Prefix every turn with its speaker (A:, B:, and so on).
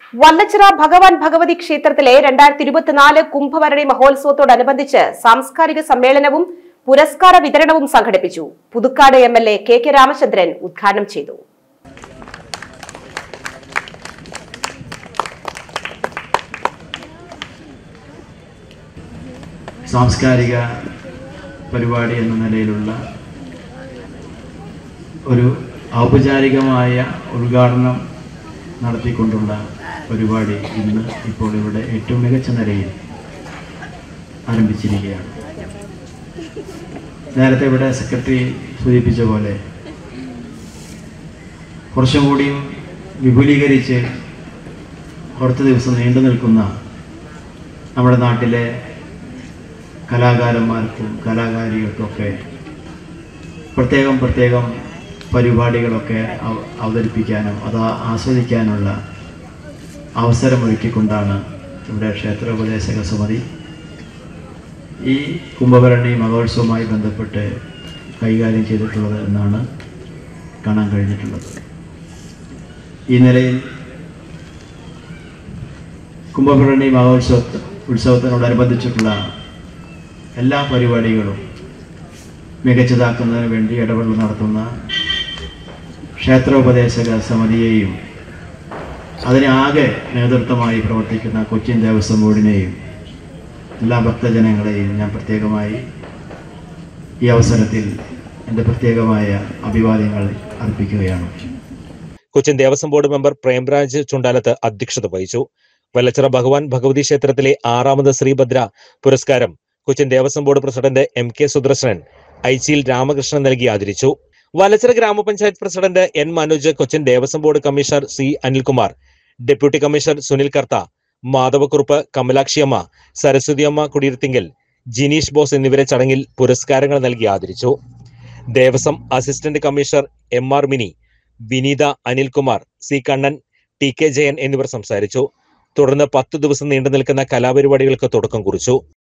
A: വല്ലച്ചിറ ഭഗവാൻ ഭഗവതി ക്ഷേത്രത്തിലെ 2024 കുംഭഭരണി മഹോത്സവത്തോടനുബന്ധിച്ച് സാംസ്കാരിക സമ്മേളനവും പുരസ്കാര വിതരണവും സംഘടിപ്പിച്ചു. പുതുക്കാട് MLA KK രാമചന്ദ്രൻ ഉദ്ഘാടനം ചെയ്തു.
B: സാംസ്കാരിക പരിപാടി എന്ന നിലയിലുള്ള ഒരു ഔപചാരികമായ ഉദ്ഘാടനം നടത്തിക്കൊണ്ടുള്ള പരിപാടി ഇന്ന് ഇപ്പോൾ ഇവിടെ ഏറ്റവും മികച്ച നിലയിൽ ആരംഭിച്ചിരിക്കുകയാണ്. നേരത്തെ ഇവിടെ സെക്രട്ടറി സൂചിപ്പിച്ച പോലെ കുറച്ചും കൂടിയും വിപുലീകരിച്ച് കുറച്ച് ദിവസം നീണ്ടു നിൽക്കുന്ന നമ്മുടെ നാട്ടിലെ കലാകാരന്മാർക്കും കലാകാരികൾക്കൊക്കെ പ്രത്യേകം പരിപാടികളൊക്കെ അവതരിപ്പിക്കാനും അത് ആസ്വദിക്കാനുള്ള അവസരമൊരുക്കിക്കൊണ്ടാണ് ഇവിടെ ക്ഷേത്രോപദേശക സമിതി ഈ കുംഭഭരണി മഹോത്സവവുമായി ബന്ധപ്പെട്ട് കൈകാര്യം ചെയ്തിട്ടുള്ളത് എന്നാണ് കാണാൻ കഴിഞ്ഞിട്ടുള്ളത്. ഈ നിലയിൽ കുംഭഭരണി ഉത്സവത്തിനോടനുബന്ധിച്ചിട്ടുള്ള എല്ലാ പരിപാടികളും മികച്ചതാക്കുന്നതിന് വേണ്ടി ഇടപെടൽ നടത്തുന്ന ക്ഷേത്രോപദേശക സമിതിയെയും അതിനാകെ നേതൃത്വമായി പ്രവർത്തിക്കുന്ന കൊച്ചിൻ ദേവസ്വം ബോർഡിനെയും എല്ലാ ഭക്തജനങ്ങളെയും ഞാൻ പ്രത്യേകമായി ഈ അവസരത്തിൽ എൻ്റെ പ്രത്യേകമായ അഭിവാദ്യങ്ങൾ അർപ്പിക്കുകയാണ്.
C: കൊച്ചിൻ ദേവസ്വം ബോർഡ് മെമ്പർ പ്രേംരാജ് ചുണ്ടാലത്ത് അധ്യക്ഷത വഹിച്ചു. വല്ലച്ചിറ ഭഗവാൻ ഭഗവതി ക്ഷേത്രത്തിലെ 6ാമത് ശ്രീഭദ്ര പുരസ്കാരം Cochin Devaswom board president MK Sudarsanan Aichiyil Ramakrishnan നൽകി ആദരിച്ചു. വല്ലച്ചിറ ഗ്രാമപഞ്ചായത്ത് president N Manoj, Cochin Devaswom board commissioner C Anilkumar, deputy commissioner Sunil Kartha, Madhavakkurup, Kamalakshiyamma, Saraswathiyamma Kudiyiruthinkal, Jineesh Bose എന്നിവരെ ചടങ്ങിൽ പുരസ്കാരങ്ങൾ നൽകി ആദരിച്ചു. Devaswom assistant commissioner MR Mini, Vineetha, Anilkumar, C Kannan, TK Jayan എന്നിവർ സംസാരിച്ചു. തുടർന്ന് 10 ദിവസം നീണ്ടു നിൽക്കുന്ന കലാപരിപാടികൾക്ക് തുടക്കം കുറിച്ചു.